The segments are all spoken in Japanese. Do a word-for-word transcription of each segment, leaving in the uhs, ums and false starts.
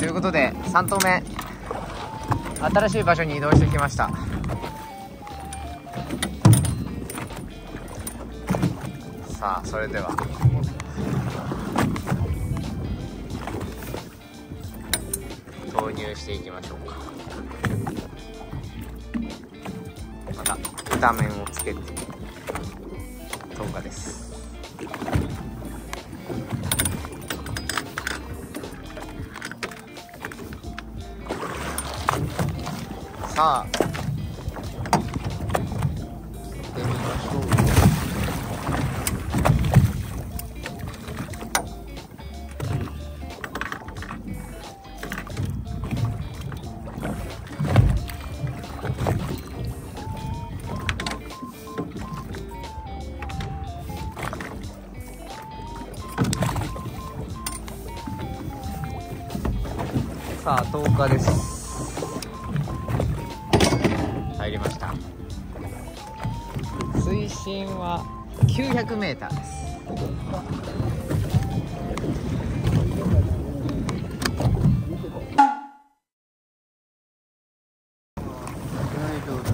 ということでさん投目、新しい場所に移動してきました。さあそれでは投入していきましょうか。また片面をつけて投下です。さあ行ってみましょう。さあ投下です。入りました。水深はきゅうひゃくメーターです。 はいどうぞ。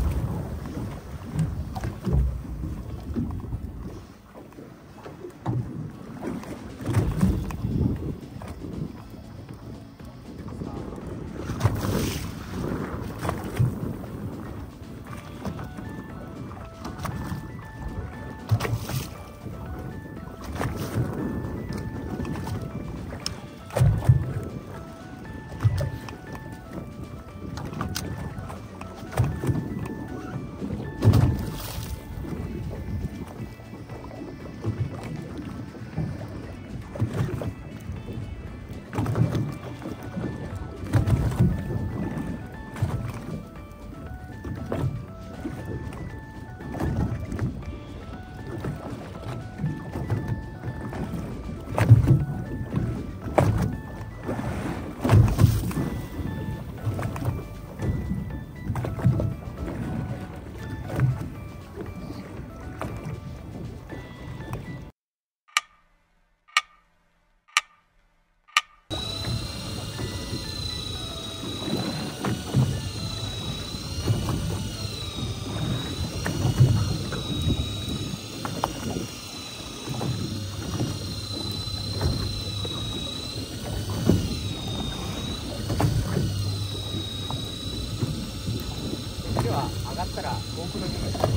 では上がったらGoProに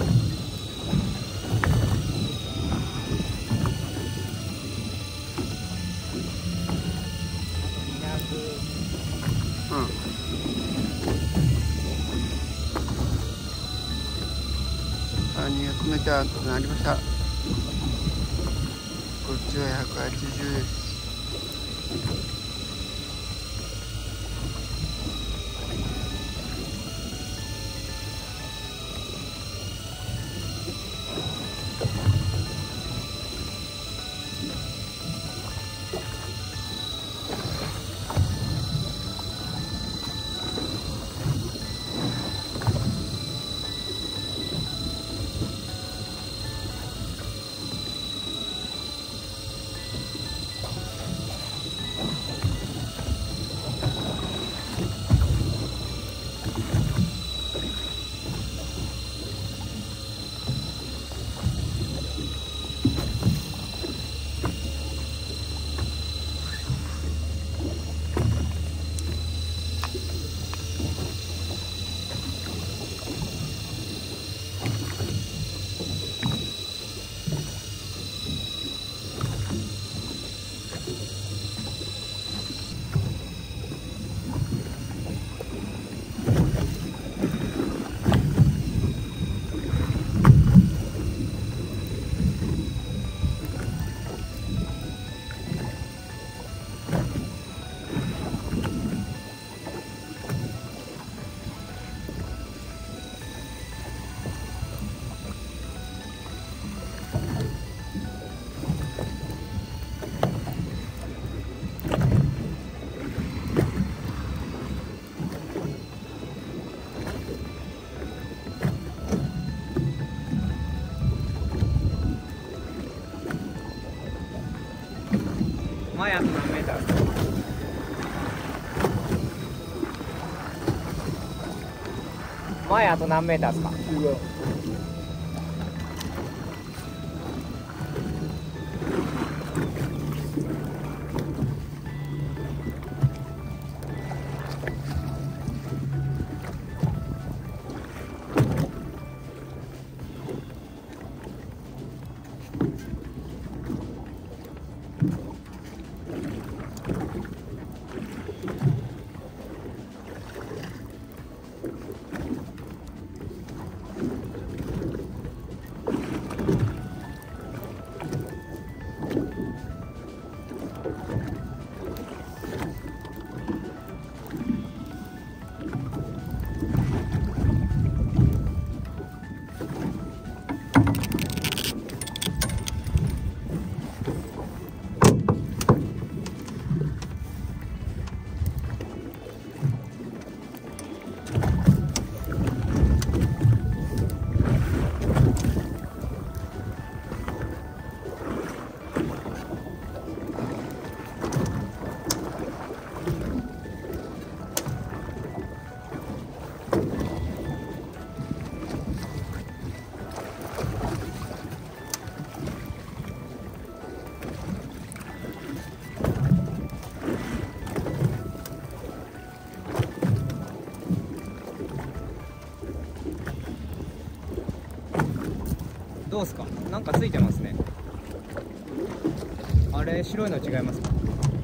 うん。あ、にひゃくメーターとなりました。こっちはひゃくはちじゅうです。 前あと何メーター？ 前あと何メーターですか？どうですか？なんかついてますね。あれ白いの違いますか？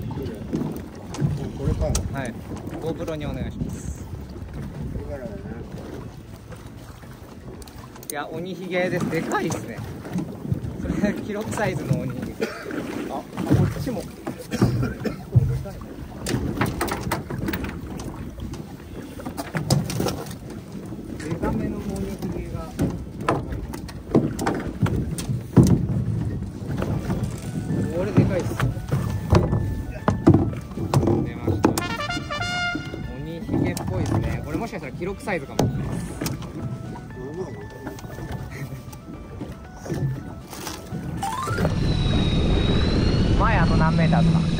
これか。 はい。GoPro にお願いします。いや、鬼ひげです。でかいですね。それ記録サイズの鬼ひげ。あ、こっちも。でかめの鬼ひげが。これでかいっす。出ました。鬼ひげっぽいですね。これもしかしたら記録サイズかもしれないです。前あと何メーターですか？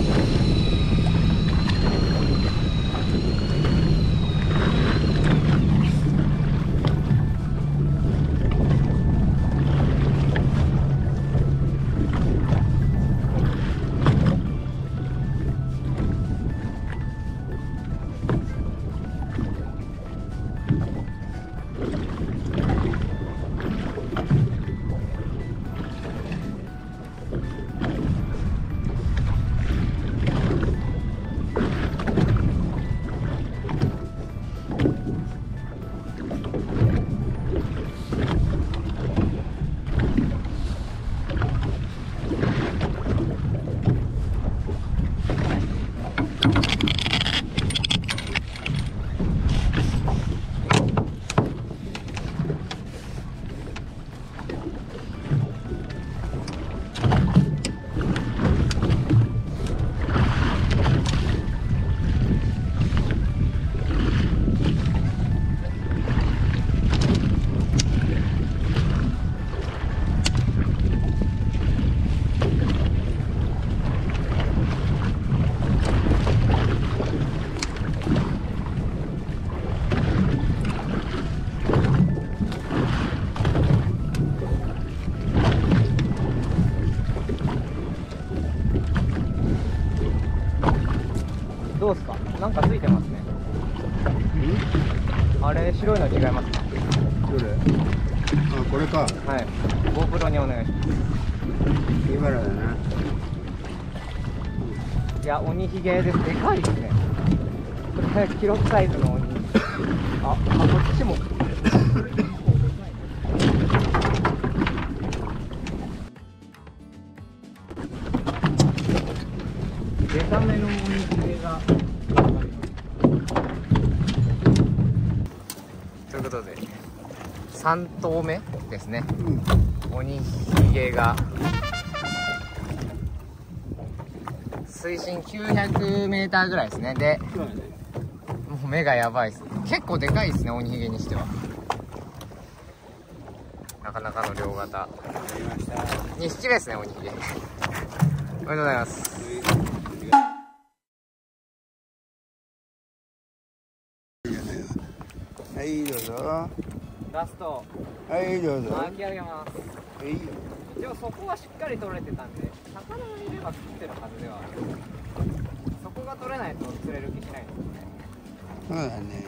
どうですか？なんかついてますね。あれ白いの違いますか？ どれ？あ、これか。 はい。GoPro にお願いします。 今だな。 いや、鬼ひげです。でかいですね。これ記録サイズの鬼。あ、あ、こっちも。でかめの鬼ひげが。ということでさん頭目ですね、うん、鬼ひげが水深きゅうひゃくメーターぐらいですね。で、もう目がやばいです。結構でかいですね、鬼ひげにしては。なかなかの両型にひきですね、鬼ひげ。おめでとうございます。 ははいどうぞ。 ラストはいどうぞ。 巻き上げます。 はい。 一応そこはしっかり取れてたんで、魚がいれば食ってるはずではある。そこが取れないと釣れる気しないんですよね。 そうだね。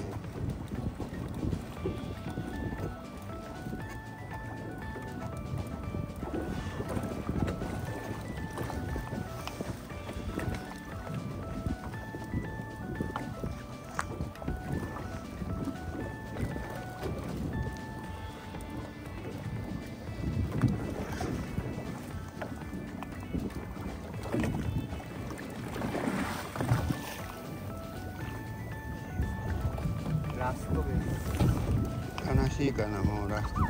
ラストです。 悲しいかな、もうラスト。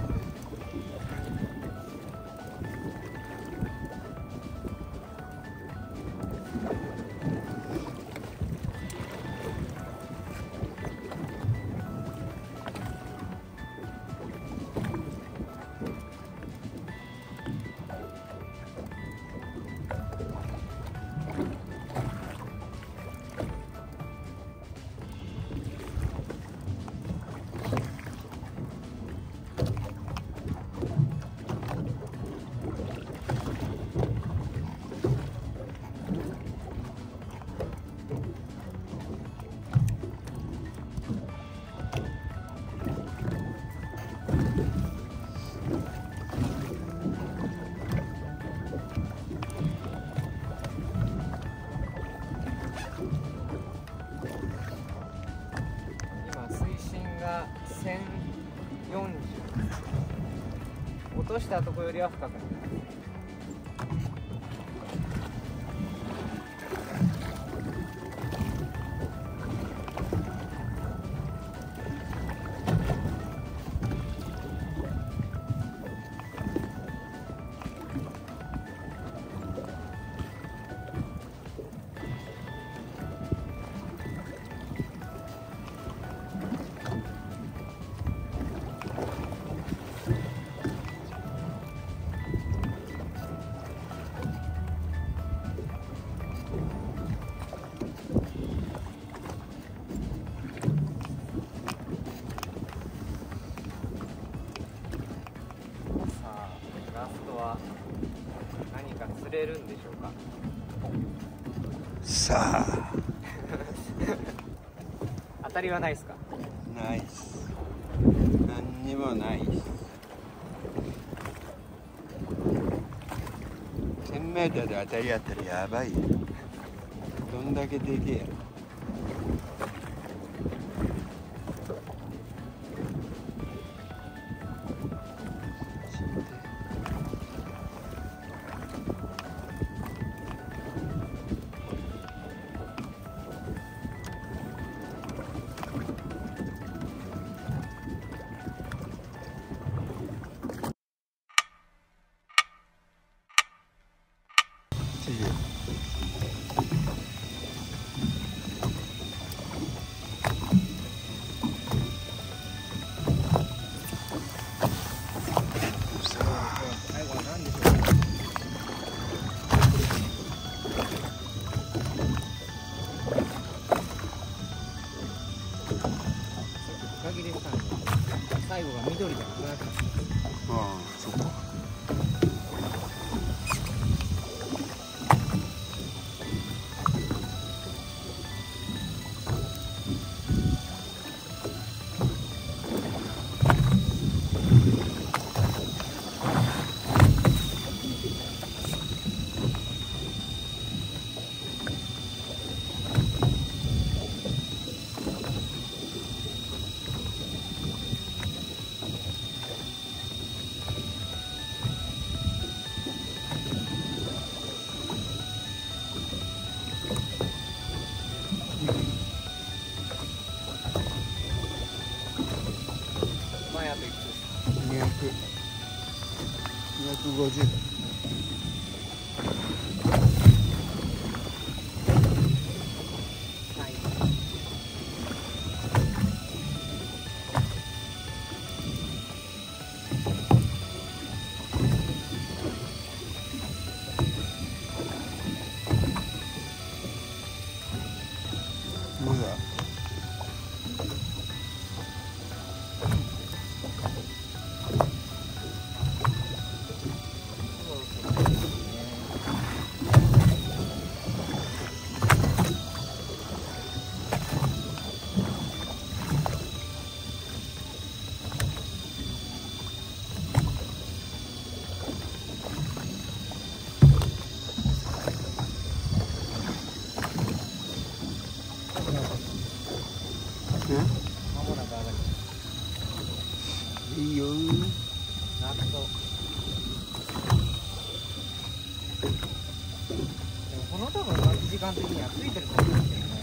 せんよんじゅう、落としたところよりは深くなります。ラストは何か釣れるんでしょうか。 さあ当たりはないですか。 ナイス。何にもないっす。せんメーターで当たりあったらやばいよ。どんだけでけえやろ。 最後が緑じゃなくなった。 ああ、そっか。 前あといくつですか。 にひゃく、にひゃくごじゅう。まだもなく上がります。 いいよー。 ラスト。でもこの多分待ち時間的にはついてると思うんですけどね。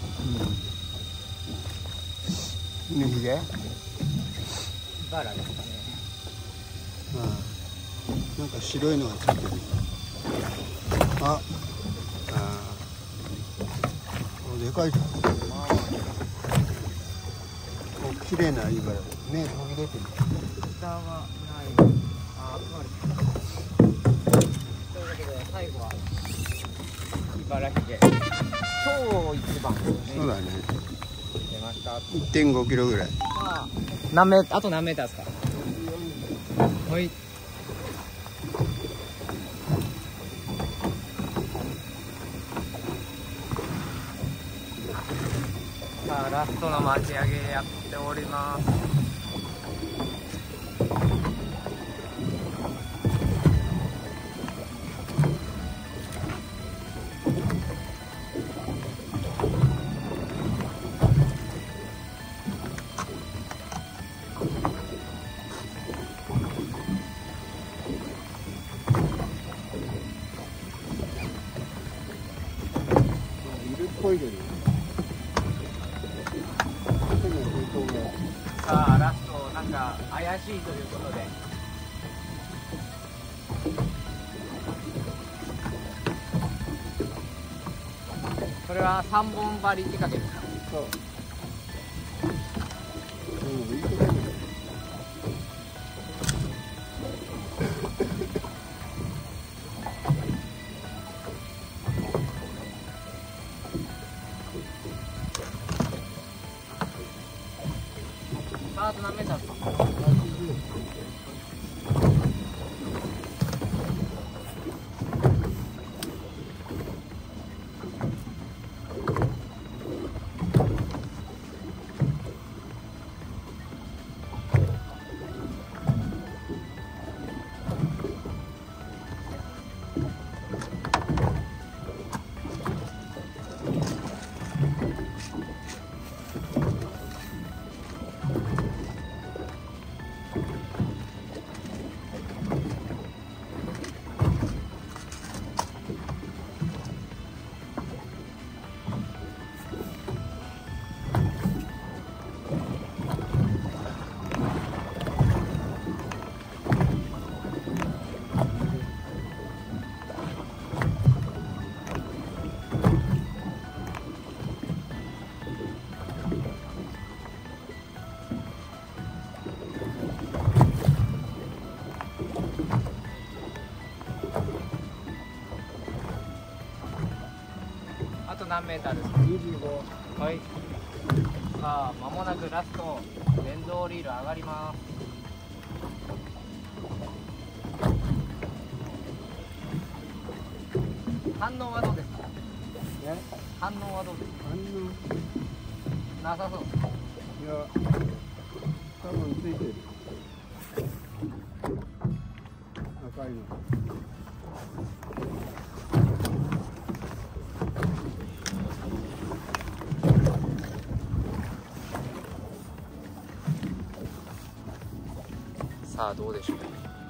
うん。海ひげ？ バラですかね。 ああ。なんか白いのがついてる。あ。ああ。お、でかいじゃん。お、綺麗な茨だね。飛び出てる。 下はない。あ、集まる。というわけで最後は茨城で超一番ですね。 そうだね。 出ました。 いってんごキロぐらい。 さあ、何メーター、あと何メーターですか。はい。さあ、ラストの待ち上げやっております。 こいでる。 さあラストなんか怪しいということでそれはさんぼん針仕掛けですか。 そう。うん、いいことだね。 さああと何メーターですか。あと何メーターですか。 にじゅうご。 はい。さあ間もなくラスト電動リール上がります。反応はどうですか。 え？ 反応はどうですか。 反応？ なさそう。 いや、多分ついてる。赤いの。 さあどうでしょう。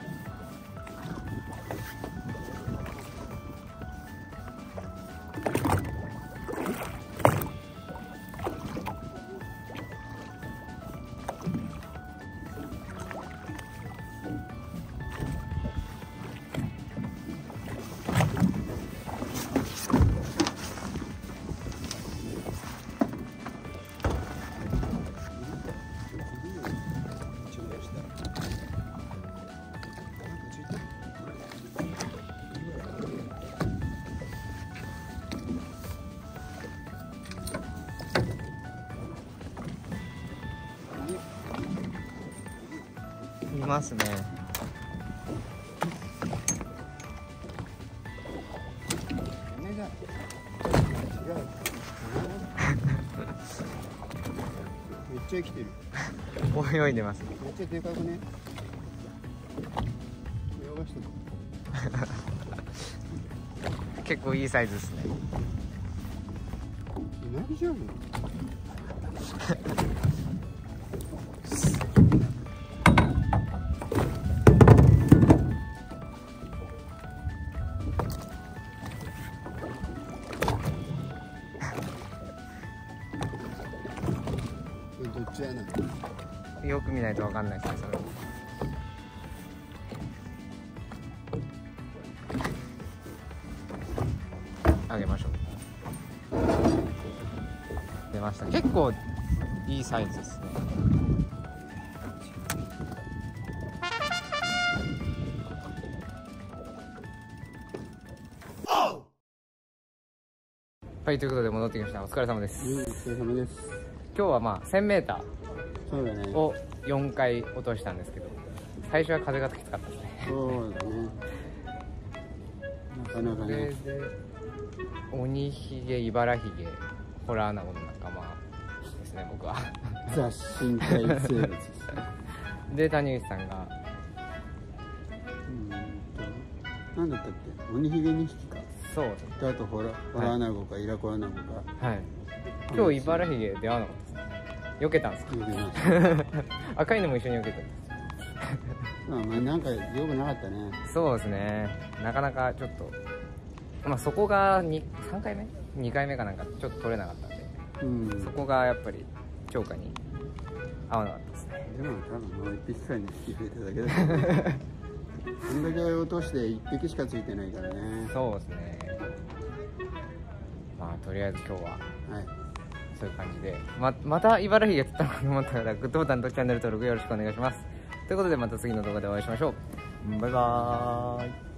いますね。 めっちゃ生きてる。 泳いでます。 めっちゃでかくね。泳がしても。 結構いいサイズですね。 うなぎじゃん。 つやな。 よく見ないと分かんないですね、それは。あげましょう。出ました。結構いいサイズですね。はい、ということで戻ってきました。お疲れ様です。 うん、お疲れ様です。 今日はまあ せんメータそうだね。 ーをよんかい落としたんですけど、最初は風がきつかったですね。 そうだね。なかなかそれね。 で鬼ひげ、イバラヒゲ、ホラーアナゴの仲間ですね、僕は。 雑深海生物ですね。 で、谷口さんがうんと、なんだったっけ、鬼ひげにひきか。 そうであとホラホラアナゴかイラコアナゴか。 はい。今日イバラヒゲ出会わなかったですね。避けたんですか。 よけました。 赤いのも一緒に避けてるんです。 まあまあなんか良くなかったね。 そうですね。なかなかちょっと、まあそこがにさんかいめ、にかいめかなんかちょっと取れなかったんで、 うん。 そこがやっぱり釣果に合わなかったですね。 でも多分もう一匹くらいに引き増えただけだからね。こんだけ落として一匹しかついてないからね。 そうですね。まあとりあえず今日ははい。 そういう感じで、ままた茨城が釣ったのかと思ったらグッドボタンとチャンネル登録よろしくお願いします。ということでまた次の動画でお会いしましょう。バイバーイ。